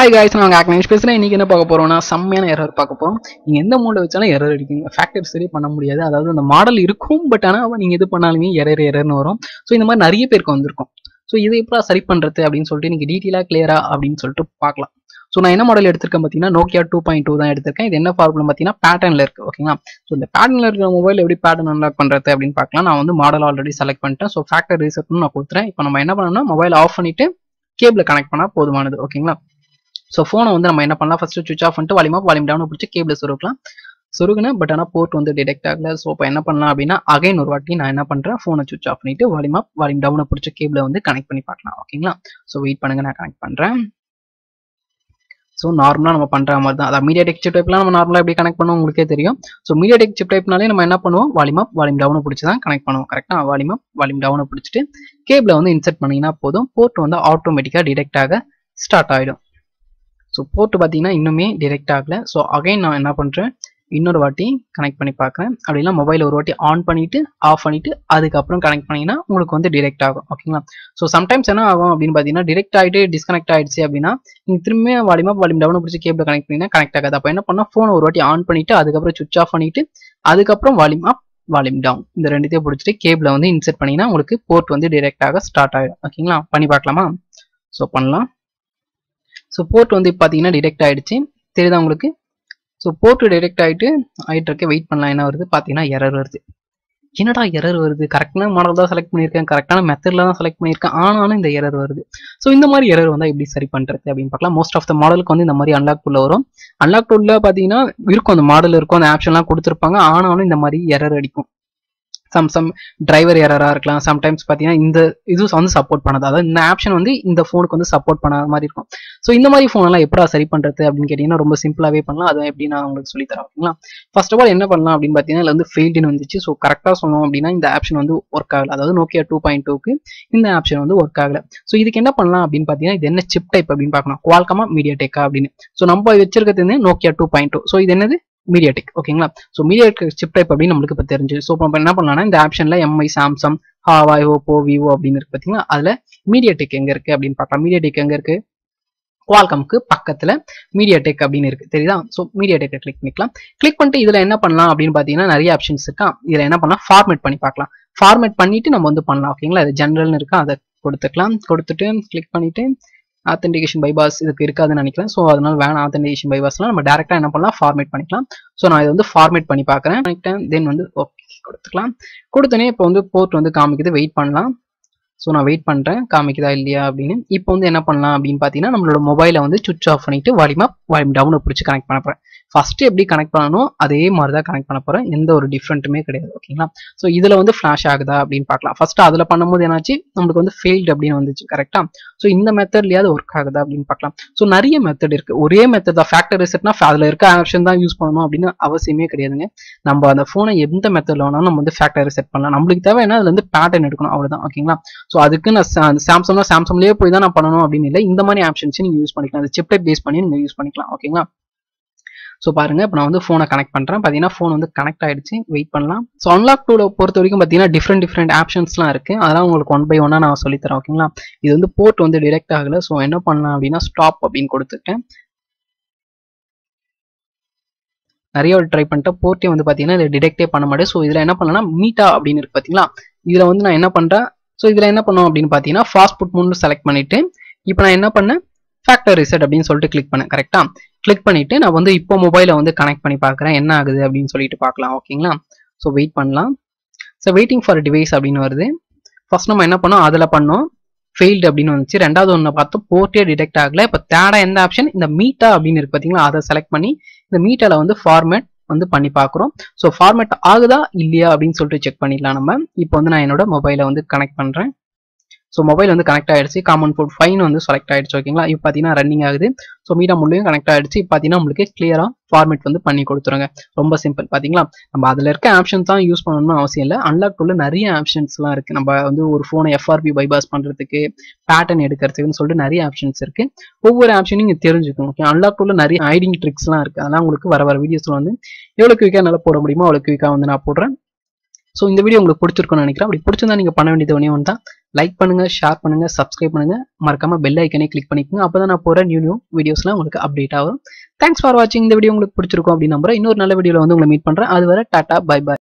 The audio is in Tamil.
Hi guys, நான் ஆக்னேஷ் பேசுறேன். இன்னைக்கு என்ன பார்க்க போறோம்னா செம்மையான எரர் பார்க்க போறோம். நீங்க எந்த மோட்ல வச்சாலும் எரர் அடிக்குங்க. ஃபேக்டர் சரி பண்ண முடியாது. அதாவது அந்த மாடல் இருக்கும் பட் ஆனா நீங்க எது பண்ணாலுமே எரர்னு வரும். சோ இந்த மாதிரி நிறைய பேருக்கு வந்திருக்கும். சோ இதை எப்படி சரி பண்றது அப்படின்னு சொல்லிட்டு நீங்க டீடைலா கிளியரா அப்படின்னு சொல்லிட்டு பார்க்கலாம். சோ நான் என்ன மாடல் எடுத்திருக்கேன் பாத்தீங்கன்னா NOKIA 2.2 தான் எடுத்திருக்கேன். இது என்ன ப்ராப்ளம் பாத்தீங்கன்னா பேட்டர்ன்ல இருக்கு. ஓகேங்களா? சோ இந்த பேட்டர்ன்ல இருக்கிற மொபைல் எப்படி பேட்டர்ன் அன்லாக் பண்றது அப்படின்னு பார்க்கலாம். நான் வந்து மாடல் ஆல்ரெடி செலக்ட் பண்ணிட்டேன். சோ ஃபேக்டர் ரீசெட்னு நான் கொடுத்துறேன். இப்போ நம்ம என்ன பண்ணணும்னா மொபைல் ஆஃப் பண்ணிட்டு கேபிள கனெக்ட் பண்ணா போதுமானது. ஓகேங்களா? ஸோ ஃபோனை வந்து நம்ம என்ன பண்ணலாம், ஃபர்ஸ்ட் சுவிச் ஆஃப் பண்ணிட்டு வால்யூம் டவுன் பிடிச்சி கேபிள் சொருக்கலாம். சொருகுனேன் பட் ஆனால் போர்ட் வந்து டிடெக்ட் ஆகல. ஸோ இப்போ என்ன பண்ணலாம் அப்படின்னா அகைன் ஒரு வாட்டி நான் என்ன பண்ணுறேன், ஃபோனை சுவிச் ஆஃப் பண்ணிட்டு வால்யூம் டவுனை பிடிச்ச கேபிளை வந்து கனெக்ட் பண்ணி பார்க்கலாம். ஓகேங்களா? ஸோ வெயிட் பண்ணுங்க, நான் கனெக்ட் பண்ணுறேன். ஸோ நார்மலாக நம்ம பண்ணுற மாதிரி தான். அதாவது மீடியாடெக் சிப் டைப்லாம் நம்ம நார்மலாக எப்படி கனெக்ட் பண்ணுவோம் உங்களுக்கே தெரியும். ஸோ மீடியாடெக் சிப் டைப்னாலே நம்ம என்ன பண்ணுவோம், வால்யூம் டவுனை பிடிச்சி தான் கனெக்ட் பண்ணுவோம். கரெக்டாக வால்யூம் டவுனை பிடிச்சிட்டு கேபிளை வந்து இன்செர்ட் பண்ணிங்கன்னா போதும், போர்ட் வந்து ஆட்டோமேட்டிக்காக டிடெக்ட் ஆக ஸ்டார்ட் ஆகிடும். ஸோ போர்ட் பார்த்தீங்கன்னா இன்னுமே டிரெக்ட் ஆகல. ஸோ அகைன் நான் என்ன பண்ணுறேன், இன்னொரு வாட்டி கனெக்ட் பண்ணி பார்க்குறேன். அப்படின்னா மொபைல் ஒரு வாட்டி ஆன் பண்ணிட்டு ஆஃப் பண்ணிட்டு அதுக்கப்புறம் கனெக்ட் பண்ணிங்கன்னா உங்களுக்கு வந்து டிரெக்ட் ஆகும். ஓகேங்களா? ஸோ சம்டைம்ஸ் என்ன ஆகும் அப்படின்னு பார்த்தீங்கன்னா டிரெக்ட் ஆகிட்டு டிஸ்கனெக்ட் ஆயிடுச்சு அப்படின்னா நீங்கள் திரும்பி வால்யூம் டவுன் பிடிச்சி கேபிள் கனெக்ட் பண்ணிங்கன்னா கனெக்ட் ஆகாது. அப்போ என்ன பண்ணால் ஃபோனை ஒரு வாட்டி ஆன் பண்ணிட்டு அதுக்கப்புறம் சுவிச் ஆஃப் பண்ணிட்டு அதுக்கப்புறம் வால்யூம் டவுன் இந்த ரெண்டுத்தையும் பிடிச்சிட்டு கேபிளை வந்து இன்செர்ட் பண்ணிங்கன்னா உங்களுக்கு போர்ட் வந்து டிரெக்ட் ஆக ஸ்டார்ட் ஆகிடும். ஓகேங்களா? பண்ணி பார்க்கலாமா? ஸோ பண்ணலாம். ஸோ போர்ட் வந்து பார்த்தீங்கன்னா டிடெக்ட் ஆகிடுச்சு, தெரியுதா உங்களுக்கு? ஸோ போர்ட் டிடெக்ட் ஆகிட்டு இருக்க வெயிட் பண்ணலாம். என்ன வருது பார்த்தீங்கன்னா எரர் வருது. என்னடா எரர் வருது, கரெக்டான மாடல் தான் செலக்ட் பண்ணியிருக்கேன், கரெக்டான மெத்தடில் தான் செலக்ட் பண்ணியிருக்கேன், ஆனாலும் இந்த எரர் வருது. ஸோ இந்த மாதிரி எரர் வந்தால் எப்படி சரி பண்ணுறது அப்படின்னு பார்க்கலாம். மோஸ்ட் ஆஃப் த மாடலுக்கு வந்து இந்த மாதிரி அன்லாக் டூலில் வரும். அன்லாக் டூலில் பார்த்தீங்கன்னா இருக்கும், அந்த மாடல் இருக்கும், அந்த ஆப்ஷன்லாம் கொடுத்துருப்பாங்க, ஆனாலும் இந்த மாதிரி எரர் அடிக்கும். சம் டிரைவர் எரரா இருக்கலாம். சம்டைம்ஸ் பார்த்தீங்கன்னா இந்த இது வந்து சப்போர்ட் பண்ணாது, அதாவது இந்த ஆப்ஷன் வந்து இந்த ஃபோனுக்கு வந்து சப்போர்ட் பண்ணாத மாதிரி இருக்கும். ஸோ இந்த மாதிரி ஃபோன் எல்லாம் எப்படா சரி பண்றது அப்படின்னு கேட்டீங்கன்னா ரொம்ப சிம்பிளாவே பண்ணலாம். அதை எப்படி நான் உங்களுக்கு சொல்லி தரேன். ஓகேங்களா? ஃபர்ஸ்ட் ஆஃப் ஆல் என்ன பண்ணலாம் அப்படின்னு பார்த்தீங்கன்னா இதுல வந்து ஃபெயில்டுன்னு வந்துச்சு. ஸோ கரெக்டாக சொல்லணும் அப்படின்னா இந்த ஆப்ஷன் வந்து ஒர்க் ஆகல, அதாவது NOKIA 2.2க்கு இந்த ஆப்ஷன் வந்து ஒர்க் ஆகல. ஸோ இதுக்கு என்ன பண்ணலாம் அப்படின்னு பார்த்தீங்கன்னா இது என்ன சிப் டைப் அப்படின்னு பார்க்கணும், குவால்காமா மீடியாடெக்கா அப்படின்னு. ஸோ நம்ம வச்சிருக்கிறது வந்து NOKIA 2.2. ஸோ இது என்னது, மீடியாடெக். ஓகேங்களா? ஸோ மீடியாடெக் சிப் டைப் அப்படின்னு நம்மளுக்கு இப்போ தெரிஞ்சு. ஸோ நம்ம என்ன பண்ணலாம்னா இந்த ஆப்ஷன்ல MI, Samsung, Huawei, Oppo, Vivo அப்படின்னு இருக்கு பார்த்தீங்கன்னா அதுல மீடியாடெக் எங்க இருக்கு அப்படின்னு பார்க்கலாம். மீடியாடெக் எங்க இருக்கு, குவால்காம்க்கு பக்கத்துல மீடியாடெக் அப்படின்னு இருக்கு, தெரியுதா? ஸோ மீடியாடெக்கை கிளிக் பண்ணிக்கலாம். கிளிக் பண்ணிட்டு இதுல என்ன பண்ணலாம் அப்படின்னு பார்த்தீங்கன்னா நிறைய ஆப்ஷன்ஸ் இருக்கா. இதுல என்ன பண்ணலாம், ஃபார்மேட் பண்ணி பார்க்கலாம். ஃபார்மேட் பண்ணிட்டு நம்ம வந்து பண்ணலாம். ஓகேங்களா? இது ஜென்ரல்னு இருக்கா, அதை கொடுத்துக்கலாம். கொடுத்துட்டு கிளிக் பண்ணிட்டு ஆத்தென்டிகேஷன் பைபாஸ் இதுக்கு இருக்காதுன்னு நினைக்கிறேன். ஸோ அதனால வேணாம், ஆத்தென்டிகேஷன் பைபாஸ்லாம் நம்ம டேரெக்டாக என்ன பண்ணலாம், ஃபார்மேட் பண்ணிக்கலாம். ஸோ நான் இதை வந்து ஃபார்மேட் பண்ணி பார்க்குறேன். தென் வந்து ஓகே கொடுத்துக்கலாம். கொடுத்தனே இப்போ வந்து போர்ட் வந்து காமிக்குது, வெயிட் பண்ணலாம். ஸோ நான் வெயிட் பண்ணுறேன் காமிக்குதா இல்லையா அப்படின்னு. இப்போ வந்து என்ன பண்ணலாம் அப்படின்னு பார்த்தீங்கன்னா நம்மளோட மொபைலை வந்து சுவிச் ஆஃப் பண்ணிட்டு வால்யூம் டவுனை பிடிச்சி கனெக்ட் பண்ண போகிறேன். ஃபர்ஸ்ட் எப்படி கனெக்ட் பண்ணணும் அதே மாதிரி தான் கனெக்ட் பண்ண போகிறேன், எந்த ஒரு டிஃப்ரெண்ட்டுமே கிடையாது. ஓகேங்களா? ஸோ இதில் வந்து ஃப்ளாஷ் ஆகுதா அப்படின்னு பார்க்கலாம். ஃபர்ஸ்ட் அதில் பண்ணும்போது என்னாச்சு, நம்மளுக்கு வந்து ஃபெயில்டு அப்படின்னு வந்துச்சு. கரெக்டாக? ஸோ இந்த மெத்தட்லையாவது ஒர்க் ஆகுதா அப்படின்னு பார்க்கலாம். ஸோ நிறைய மெத்தட் இருக்கு, ஒரே மெத்தட் தான். ஃபேக்டர் ரிசெட்னா அதில் இருக்க ஆப்ஷன் தான் யூஸ் பண்ணணும் அப்படின்னு அவசியமே கிடையாதுங்க. நம்ம அந்த ஃபோனை எந்த மெத்தடில் வேணாலும் நம்ம வந்து ஃபேக்டர் ரிசெட் பண்ணலாம். நம்மளுக்கு தேவை என்ன, அதுல இருந்து பேட்டர்ன் எடுக்கணும், அவ்வளோதான். ஓகேங்களா? ஸோ அதுக்கு நான் சாம்சங்லேயே போய் தான் நான் பண்ணணும் அப்படின்னு இல்லை, இந்த மாதிரி ஆப்ஷன்ஸ் நீங்க யூஸ் பண்ணிக்கலாம். அந்த சிப் டைப் பேஸ் பண்ணி நீங்க யூஸ் பண்ணிக்கலாம். ஓகேங்களா? ஸோ பாருங்க, இப்போ நான் வந்து ஃபோனை கனெக்ட் பண்ணுறேன். பார்த்தீங்கன்னா ஃபோன் வந்து கனெக்ட் ஆயிடுச்சு, வெயிட் பண்ணலாம். ஸோ அன்லாக் டூல பொறுத்த வரைக்கும் பார்த்தீங்கன்னா டிஃப்ரெண்ட் ஆப்ஷன்ஸ்லாம் இருக்கு, அதெல்லாம் உங்களுக்கு ஒன் பை ஒன்னா நான் சொல்லித்தரேன். ஓகேங்களா? இது வந்து போர்ட் வந்து டிடெக்ட் ஆகல. ஸோ என்ன பண்ணலாம் அப்படின்னா ஸ்டாப் அப்படின்னு கொடுத்துட்டேன். நிறைய ட்ரை பண்ணிட்டேன், போர்ட்டே வந்து பார்த்தீங்கன்னா இதை டிடெக்டே பண்ண மாட்டேன். ஸோ இதில் என்ன பண்ணலாம், மீட்டா அப்படின்னு இருக்கு பார்த்தீங்களா, இதில் வந்து நான் என்ன பண்ணுறேன், ஸோ இதில் என்ன பண்ணோம் அப்படின்னு பார்த்தீங்கன்னா ஃபாஸ்ட் புட் மூணு செலக்ட் பண்ணிட்டு இப்போ நான் என்ன பண்ணேன், ஃபேக்டர் ரிசெட் அப்படின்னு சொல்லிட்டு கிளிக் பண்ணேன். கரெக்டா? கிளிக் பண்ணிட்டு நான் வந்து இப்போ மொபைலை வந்து கனெக்ட் பண்ணி பார்க்குறேன் என்ன ஆகுது அப்படின்னு சொல்லிட்டு பார்க்கலாம். ஓகேங்களா? ஸோ வெயிட் பண்ணலாம். ஸோ வெயிட்டிங் ஃபார் டிவைஸ் அப்படின்னு வருது. ஃபர்ஸ்ட் நம்ம என்ன பண்ணோம், அதில் பண்ணோம், ஃபெயில்டு அப்படின்னு வந்துச்சு. ரெண்டாவது ஒன்று பார்த்தோம், போர்ட்டே டிடெக்ட் ஆகல. இப்போ தேர்டா எந்த ஆப்ஷன், இந்த மீட்டா அப்படின்னு இருக்கு பார்த்தீங்களா, அதை செலக்ட் பண்ணி இந்த மீட்டால வந்து ஃபார்மேட் வந்து பண்ணி பார்க்குறோம். ஸோ ஃபார்மேட் ஆகுதா இல்லையா அப்படின்னு சொல்லிட்டு செக் பண்ணிடலாம் நம்ம. இப்போ வந்து நான் என்னோட மொபைலை வந்து கனெக்ட் பண்ணுறேன். ஸோ மொபைல் வந்து கனெக்ட் ஆயிடுச்சு, காமன் போர்ட் 5 வந்து செலக்ட் ஆயிடுச்சு. ஓகேங்களா? இப்போ பார்த்தீங்கன்னா ரன்னிங் ஆகுது. ஸோ மீட்டா முள்ளையும் கனெக்ட் ஆயிடுச்சு. இப்போ பார்த்தீங்கன்னா உங்களுக்கு கிளியரா ஃபார்மேட் வந்து பண்ணி கொடுத்துருங்க. ரொம்ப சிம்பிள். பார்த்தீங்களா? நம்ம அதில் இருக்க ஆப்ஷன்ஸ் தான் யூஸ் பண்ணணும்னு அவசியம் இல்லை. அன்லாக் டூல நிறைய ஆப்ஷன்ஸ்லாம் இருக்கு. நம்ம வந்து ஒரு ஃபோனை FRP பைபாஸ் பண்றதுக்கு, பேட்டர்ன் எடுக்கிறதுக்குன்னு சொல்லிட்டு நிறைய ஆப்ஷன்ஸ் இருக்கு. ஒவ்வொரு ஆப்ஷனும் நீங்க தெரிஞ்சுக்கணும். ஓகே? அன்லாக் டூல நிறைய ஹைடிங் ட்ரிக்ஸ்லாம் இருக்கு, அதெல்லாம் உங்களுக்கு வர வீடியோஸ்ல வந்து எவ்வளவு குயிக்கா என்னால் போட முடியுமோ அவ்வளவு குயிக்கா வந்து நான் போடுறேன். ஸோ இந்த வீடியோ உங்களுக்கு பிடிச்சிருக்கும்னு நினைக்கிறேன். அப்படி பிடிச்சிருந்தா நீங்கள் பண்ண வேண்டியது ஒன்றே ஒன்று தான். லைக் பண்ணுங்க, ஷேர் பண்ணுங்க, சப்ஸ்கிரைப் பண்ணுங்க, மறக்காம பெல் ஐக்கனே கிளிக் பண்ணிக்கோங்க. அப்பதான் நான் போற நியூ வீடியோஸ்லாம் உங்களுக்கு அப்டேட் ஆகும். தேங்க்ஸ் ஃபார் வாட்சிங். இந்த வீடியோ உங்களுக்கு பிடிச்சிருக்கும் அப்படின்னு நம்புறேன். இன்னொரு நல்ல வீடியோல வந்து உங்களை மீட் பண்றேன். அது வரை டாடா, பை பை.